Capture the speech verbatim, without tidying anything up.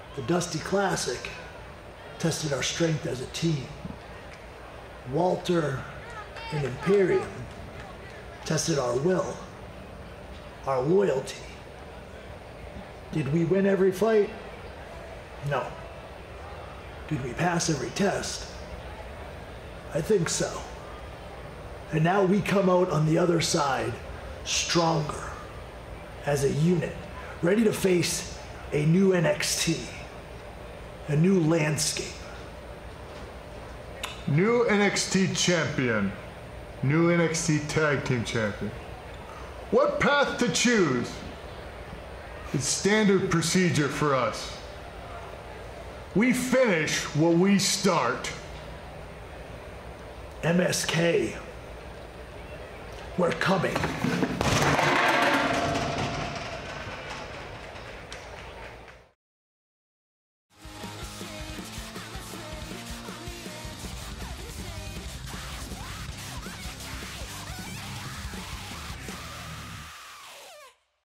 The Dusty Classic tested our strength as a team. Walter and Imperium tested our will, our loyalty. Did we win every fight? No. Did we pass every test? I think so. And now we come out on the other side stronger as a unit, ready to face a new N X T, a new landscape. New N X T champion, new N X T tag team champion. What path to choose? It's standard procedure for us. We finish what we start. M S K, we're coming.